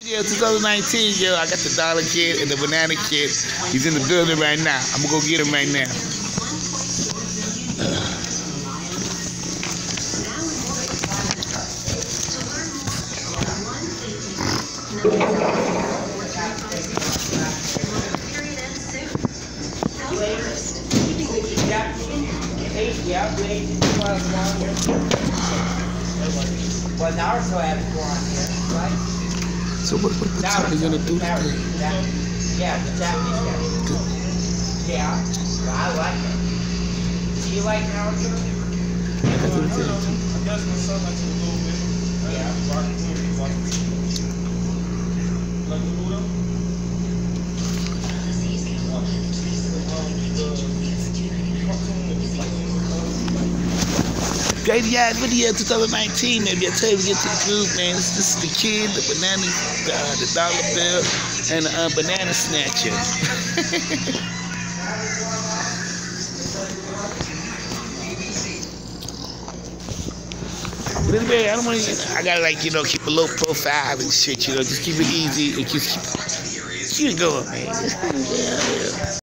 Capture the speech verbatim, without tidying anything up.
Yeah, twenty nineteen, yo, I got the dollar kid and the banana kid. He's in the building right now. I'm gonna go get him right now. Well, now so I have to go on here, right? So what, what, what's are we gonna do today? Yeah, the Japanese guy. Yeah, well, I like it. Do you like Howard Jones? I do it too. I guess my son likes it a little bit. Yeah. Like the Buddha? Great ass video twenty nineteen, maybe. I tell you, we get to the groove, man. This, this is the kid, the banana, the, uh, the dollar bill, and the uh, banana snatcher. But anyway, I don't want to. I gotta like you know keep a low profile and shit. You know, just keep it easy and just keep, keep it going, man. Yeah, yeah.